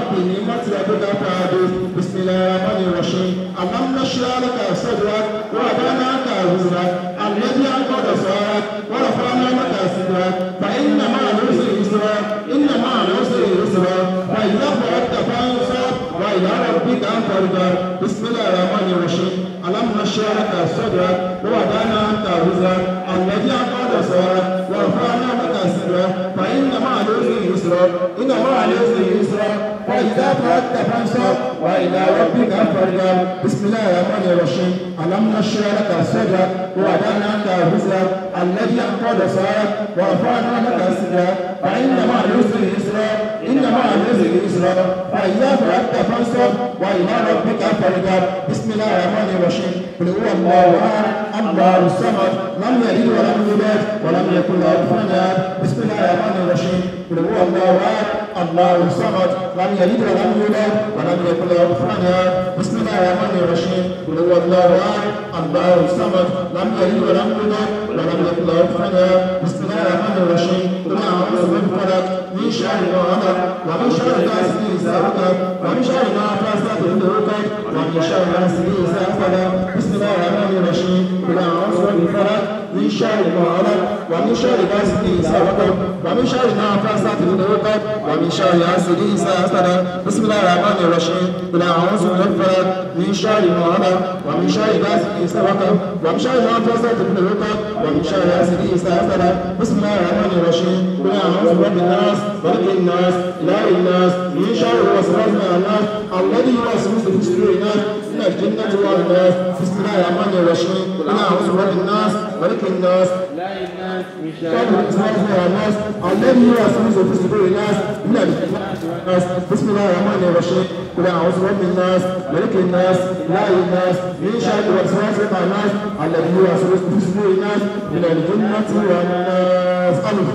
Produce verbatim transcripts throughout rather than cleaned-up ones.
بنعمة ربك فحدث بسم الله الرحمن الرحيم ألم نشرح لك صدرك ووضعنا عنك وزرك الذي أنقض ظهرك ورفعنا لك ذكرك فإن مع العسر يسرا إن مع العسر يسرا فإذا فرغت فانصب وإلى ربك فارغب بسم الله الرحمن الرحيم ألم نشرح لك صدرك ووضعنا عنك وزرك الذي أنقض ظهرك ورفعنا لك ذكرك فإن مع العسر يسرا إن مع العسر يسرا فإذا فرغت فانصب وإلى ربك فارغب بسم الله الرحمن الرحيم ألم نشرح لك صدرك ووضعنا عنك وزرك الذي أنقض ظهرك ورفعنا لك ذكرك فإن مع العسر يسرا إن مع العسر يسرا فإذا فرغت فانصب وإلى ربك فارغب بسم الله الرحمن الرحيم قل هو الله أحد الله الصمد لم يلد ولم يولد ولم يكن له كفوا أحد بسم الله الرحمن الرحيم قل هو الله أحد الله الصمد لم يلد ولم يولد ولم يكن له كفوا أحد بسم الله الرحمن الرحيم قل هو الله أحد الله الصمد لم يلد ولم يولد ولم يكن له كفوا أحد بسم الله الرحمن الرحيم قل أعوذ بالفلق من شر ما خلق ومن شر غاسق إذا وقب ومن شر النفاثات في العقد ومن شر حاسد إذا حسد بسم الله الرحمن الرحيم قل أعوذ بالفلق من شر ما خلق ومن شر غاسق إذا وقب ومن شر النفاثات في العقد ومن شر حاسد إذا حسد بسم الله الرحمن الرحيم قل أعوذ بالفلق من شر ما خلق ومن شر غاسق إذا وقب ومن شر النفاثات في العقد ومن شر حاسد إذا حسد بسم الله الرحمن الرحيم قل أعوذ برب الناس ملك الناس إله الناس من شر الوسواس الخناس الذي يوسوس في صدور الناس من الجنة والناس بسم الله الرحمن الرحيم قل أعوذ برب الناس ملك الناس إله الناس من شر الوسواس الخناس الذي يوسوس في صدور الناس من الجنة والناس بسم الله الرحمن الرحيم قل أعوذ برب الناس ملك الناس إله الناس من شر الوسواس الخناس الذي يوسوس في صدور الناس من الجنة والناس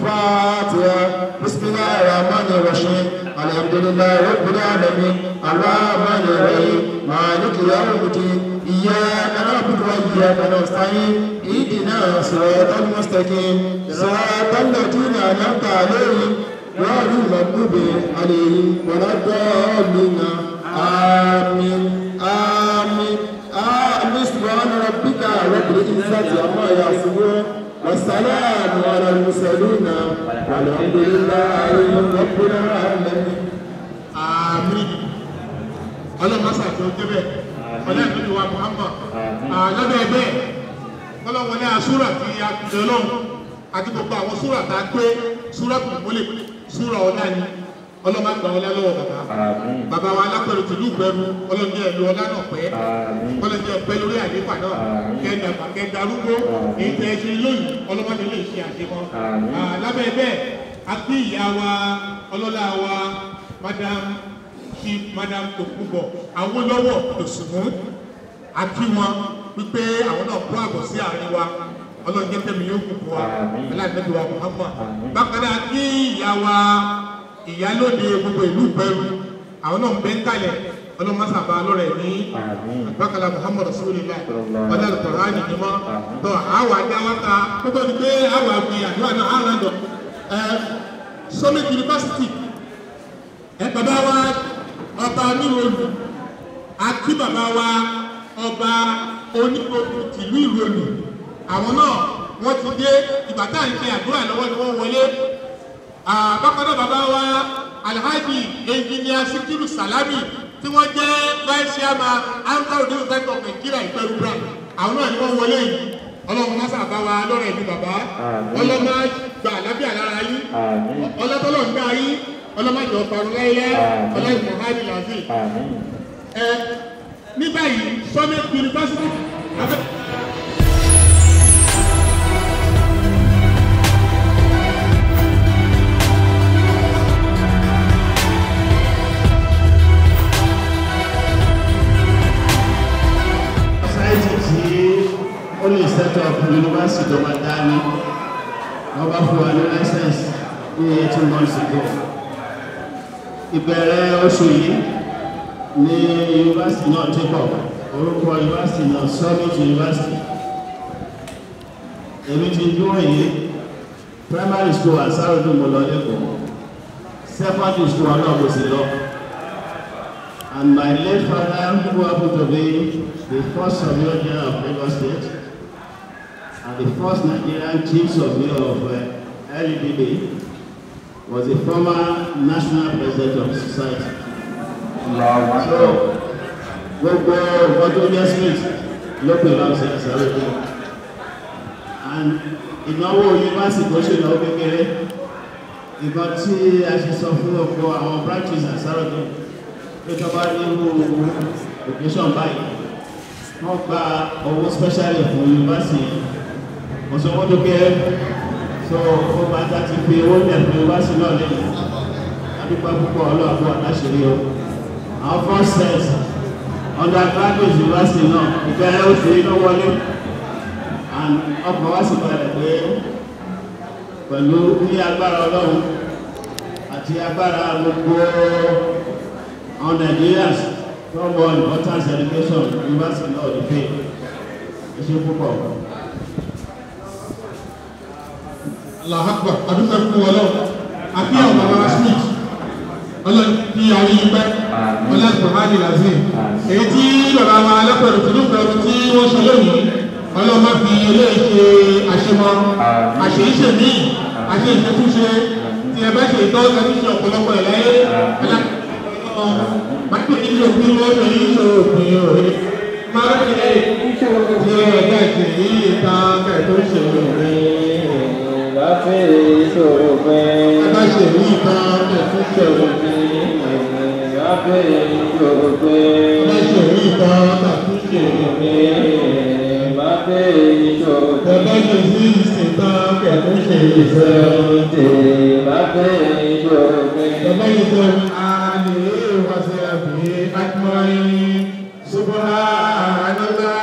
الفاتحة بسم الله الرحمن الرحيم الحمد لله رب العالمين الرحمن الرحيم مالك يوم الدين إياك نعبد وإياك نستعين اهدنا الصراط المستقيم صراط الذين أنعمت عليهم غير المغضوب عليهم ولا الضالين آمين آمين آمين سبحان ربك رب العزة عما يصفون والسلام على المرسلين والحمد لله رب العالمين آمين. Ọlọ́run máa ṣàfihàn ọjọ́ bẹ́ẹ̀ ọlọ́run tó ti wá Muhammad lábẹ́ bẹ́ẹ̀ ọlọ́run wọlé àṣúrà tí a ti lọ́lọ́run àti gbogbo àwọn súrà tá a gbé súrà tó mọ́lẹ̀ súrà ọ̀la ni ọlọ́run máa gbà ọlá lọ́wọ́ bàbá bàbá wa Alaperu tìlú Ìgbẹ́rù ọlọ́run jẹ́ ìlú ọlá náà pẹ́ ọlọ́run jẹ́ ọpẹ́ lórí àlééfà náà kẹ́ẹ̀dàgbà kẹ́ẹ̀dàrúgbó èyí tẹ́ ẹ ṣe lóyún ọlọ́mọdé lè ṣe àṣemọ́ lábẹ́ bẹ́ẹ̀ a kí ìyá wa ọlọ́lá wa madam chief madam Tokunbo Awólọ́wọ̀ Dòsùnmú a kí wọn wípé àwọn náà kó àgọ́ sí àárín wa ọlọ́run jẹ́ tẹ̀mí yóò kú wa aláìlẹ́bí wa Muhammad bákan náà kí ìyá wa ìyálóde gbogbo ìlú Ìgbẹ́rù àwọn náà ń bẹ́ ń kalẹ̀ ọlọ́mọsàbà lọ́rẹ̀ ní àgbàkàlà Muhammad Rasulullah ọ̀dà Al-Qur'ani ni mọ́ tọ́ àwọn àdáwọ́ta gbogbo ní pé àwọn àgbì àdúrà náà àwọn àdọ̀ Summit University ẹ bàbá wa ọba oníròlù àti bàbá wa ọba oníròlù tìlú Ìròlù àwọn náà wọ́n ti dé ìgbà tá à ń ṣe àdúrà lọ́wọ́ ni wọ́n wọlé bákan náà bàbá wa Alhaji Engineer Sikiru Salami tí wọ́n jẹ́ vice chairman Alaperu University of Nigeria Ìpẹ́rù brand àwọn náà ni wọ́n wọlé yìí ọlọ́run máa sábà wa lọ́rọ̀ ẹ̀mí bàbá ọlọ́run máa gba àlábíà lára yín ọlọ́tọ́lọ́ ń gbá yín ọlọ́run máa jọ parun láyé ọlọ́run Muhammad lazi ẹ ní báyìí Summit University abẹ́. Only set up university to Madani, over for a license eighteen months ago. Ìbẹ̀rẹ̀ oṣù yìí ní university náà take up. Orúkọ university náà Summit University. Èmi ti dúró yìí primary school àsáròdù mo lọ lẹ́kọ̀ọ́. Secondary school ọlọ́ọ̀bù sí lọ. And my late father, who happened to be the first surveyor general of Lagos State, and the first Nigerian chief surveyor of uh, L E B B, was a former national president of the society. So, gbogbo Goldmyne Smith ló pè lọ sí àṣàrò ìlú. And ìnáwó yunifásitì kò ṣe ìnáwó kékeré. Ìgbà tí a ṣe sọ fún ọ̀pọ̀ àwọn branches àṣàrò ìlú pé tó bá ní irú occasion báyìí, wọ́n gba owó specially fún yunifásitì. Mo sọ wọ́n tó kéré. So, ó bá ta ti fi owó ní ẹ̀fọ́ yunifásitì náà lẹ́yìn. Adúpẹ́ púpọ̀ ọlọ́àbọ̀ àtàṣírí o. Our first set undergraduate university náà ìbẹ̀rẹ̀ oṣù iná wọlé and ọkọ̀ wá sí padà pé pẹ̀lú ní agbára ọlọ́run àti agbára gbogbo àwọn Nigerians tó mọ importance education university náà lè pè ẹṣẹ́ púpọ̀. Allahu Akbar, adúgbò fún ọlọ́run àti àwọn bàbá Smith ọlọ́run tí a rí pẹ́ ọlọ́run Buhari lazim èyí tí bàbá wa Alaperu tìlúpẹ̀rù tí wọ́n ṣe lónìí ọlọ́run má fi ilé ṣe àṣemọ́ àṣeíṣe míì àṣe ìṣẹ́túnṣe tí ẹ bá ṣe ìtọ́ ẹ̀ṣẹ́ ọ̀pọ̀lọpọ̀ ẹ̀láyé mákò ní òpin lọ́dọ̀ ní òpin òwe máa ń ṣe tí ẹ̀dá ìṣe yìí ìta kẹ̀tọ́ ṣe òwe láfẹ́ ìṣòro pẹ́ ẹ̀dá ìṣe yìí ìta kẹ̀tọ́ ṣe òwe láfẹ́ ìṣòro pẹ́ ẹ̀dá ìṣe yìí ìta kẹ̀tọ́ ṣe òwe láfẹ́ ìṣòro pẹ́ ẹ̀dá ìṣe yìí ìta kẹ̀tọ́ ṣe òwe láfẹ́ ìṣòro pẹ́ ẹ̀dá ìṣe àlè wàṣẹ àbí akmọ́rin subhanallah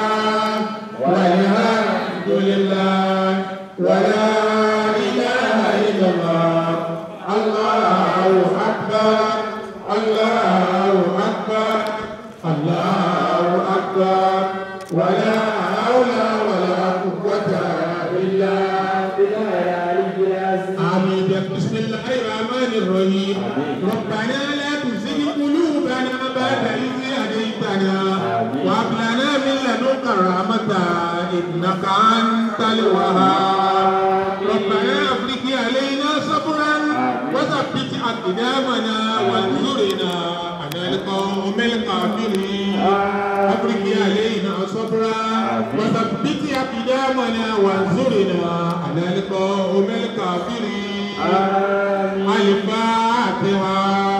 walhamdulillah wala ilaha illallah allahu akbar allahu akbar allahu akbar wala hawla wala quwwata illa billahi al-aliyyil azim. Amin. Bismillahir rahmanir rahim. Rabbana la tuzigh qulubana ba'da idh hadaytana wa hab lana min ladunka rahmatan innaka antal wahhab. Rabbana afrigh alayna sabran wa thabbit aqdamana wansurna 'ala al-qawmil kafirin. Afrigh alayna sabran wa thabbit aqdamana wansurna 'ala al-qawmil kafirin. Al-Fatiha.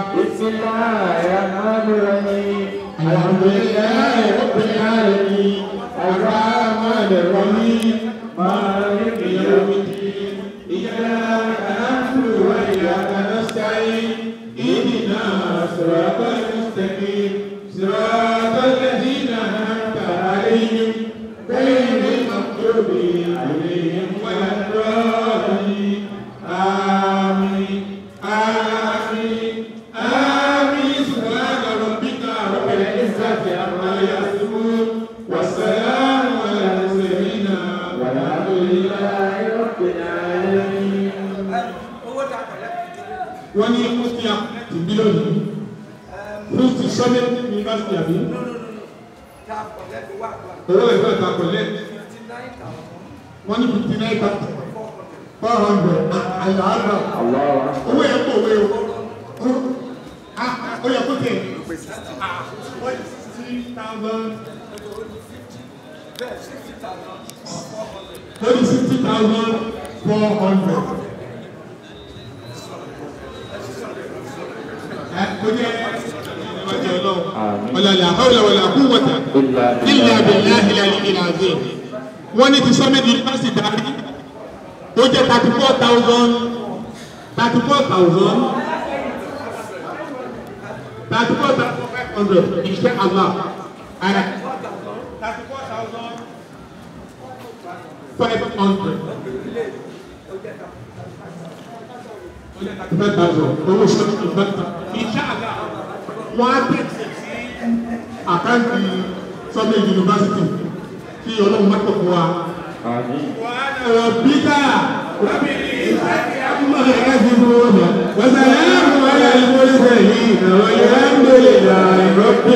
Bismillahirrahmanirrahim. Alhamdulillahi Rabbil Alamin. Ar-Rahmanir Rahim. Maliki Yawmiddin. Iyyaka na'budu wa iyyaka nasta'in. Ihdinas siratal mustaqim. Siratal ladzina an'amta 'alaihim ghayril maghdubi 'alaihim waladdallin. Amin. Amin. Amin. Subhana rabbika rabbil izzati amma yasifun. Wassalamu ala al-mursalin. Walhamdulillahi rabbil alamin. Wọ́n ní kó tí a ti bí lónìí. Fúùsì sọ́mẹ́ yunifásitì àbí? Owó ẹ̀fọ́ ìta kọ̀lẹ́. Wọ́n ní fifty nine thousand. Four hundred. Àyàrá. Owó yẹn kò wé o. Ó yẹ kó tẹ̀. Sixty thousand. Thirty sixty thousand four hundred. Wala la hawla wala quwwata illa billahi al-aliyyil azim. Wọ́n ní ti sọ́mẹ́ di yunifásitì dárí. Ó jẹ́ thirty four thousand thirty four thousand thirty four thousand five hundred insha Allah. thirty four thousand five hundred. thirty thousand. Owó sọ́mẹ́ di yunifásitì. Insha Allah. Wọ́n á tẹ̀sí sí àkáǹtì sọ́mẹ́ yunifásitì kí ọlọ́run má tọ̀ fún wa. Wàhálà rabbika rabbil izzati amma yasifun wa salamun ala al-mursalin walhamdulillahi rabbil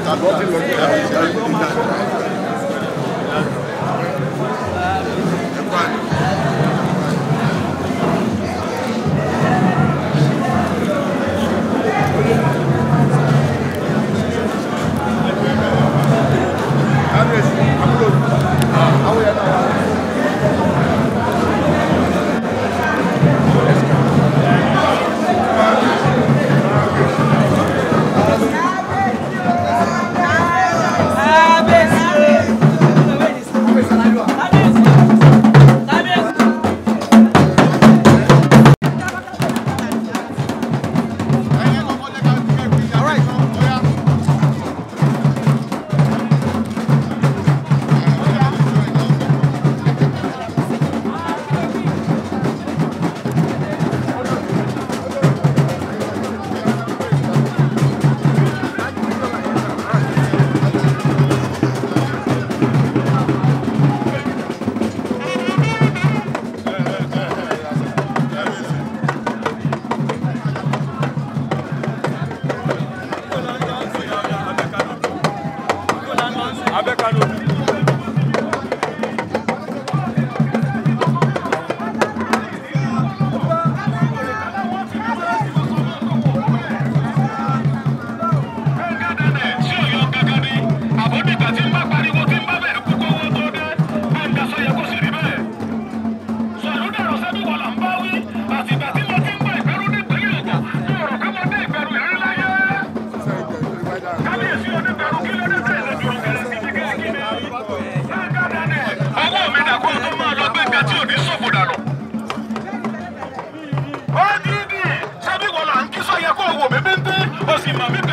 Mami